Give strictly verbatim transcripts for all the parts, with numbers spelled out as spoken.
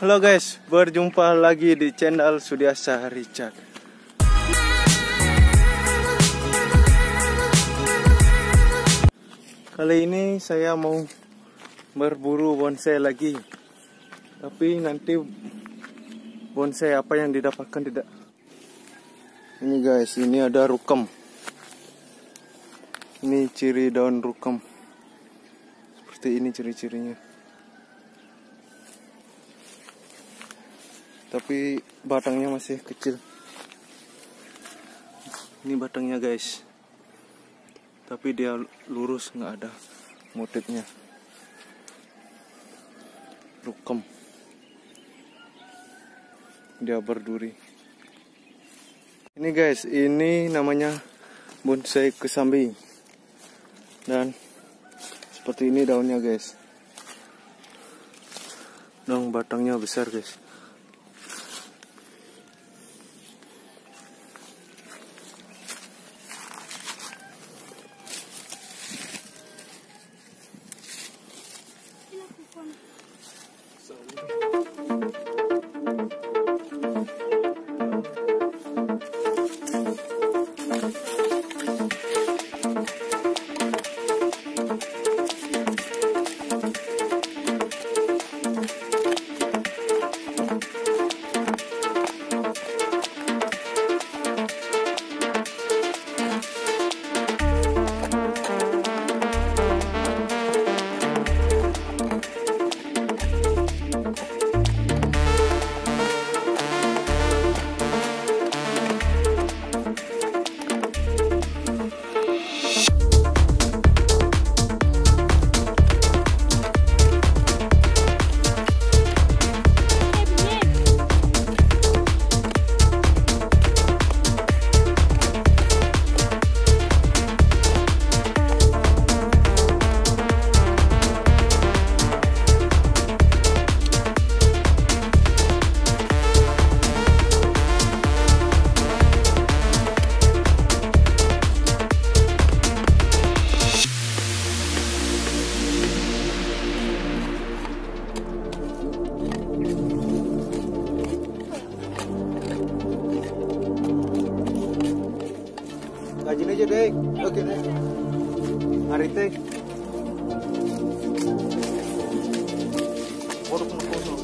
Halo guys, berjumpa lagi di channel Sudah Richard. Kali ini saya mau berburu bonsai lagi. Tapi nanti bonsai apa yang didapatkan tidak. Ini guys, ini ada rukam. Ini ciri daun rukam. Seperti ini ciri-cirinya. Tapi batangnya masih kecil. Ini batangnya guys. Tapi dia lurus, nggak ada motifnya. Rukam. Dia berduri. Ini guys, ini namanya bonsai kesambi. Dan seperti ini daunnya guys. Daun batangnya besar guys. Gajin aja deh, oke deh. Hari teh. Waduh, kosong.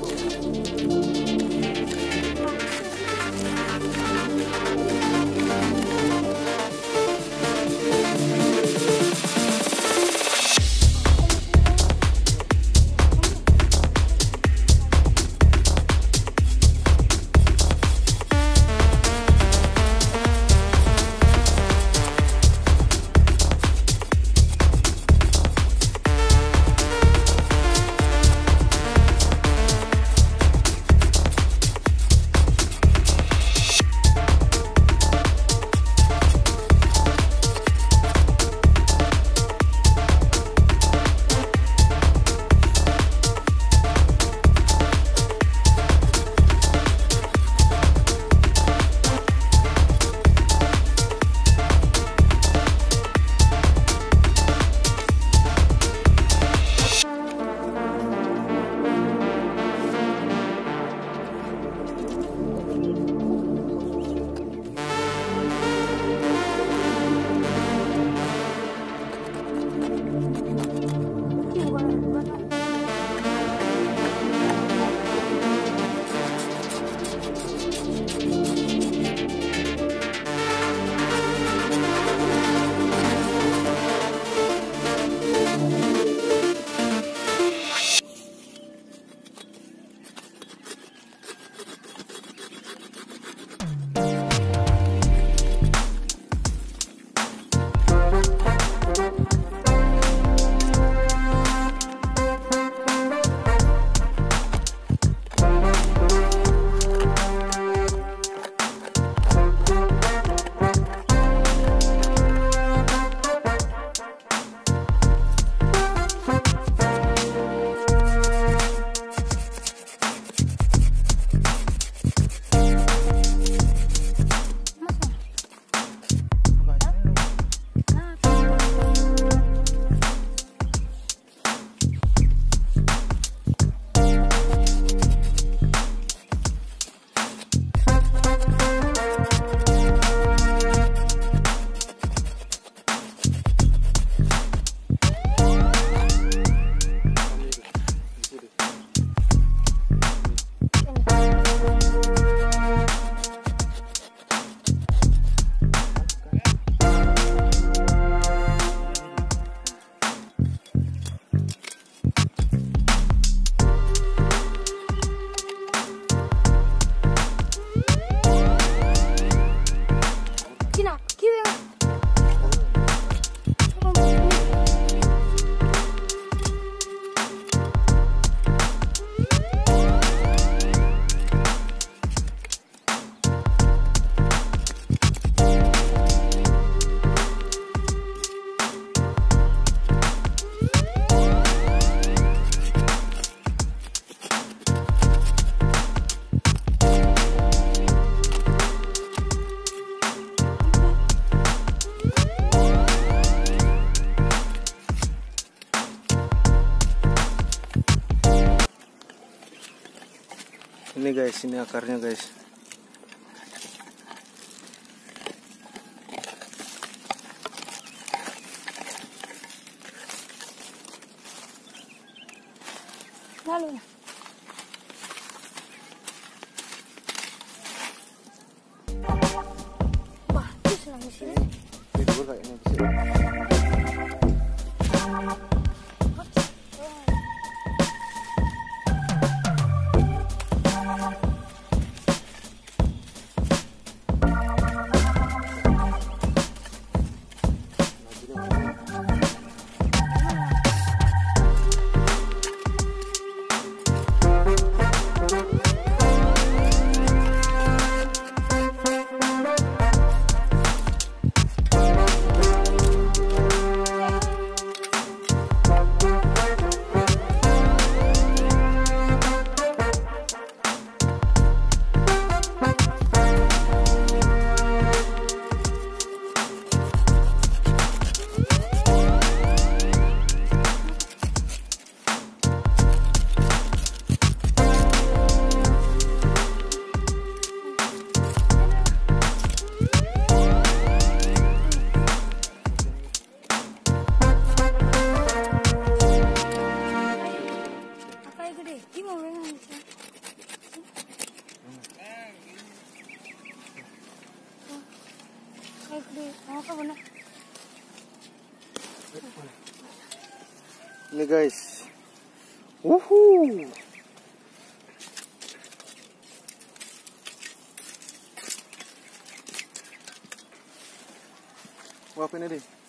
Ini guys, ini akarnya guys. Lalu. Bagus lah di sini. Ini dulu kayak ini bisa. Ini guys. Wuhu. Wah, apa ini deh?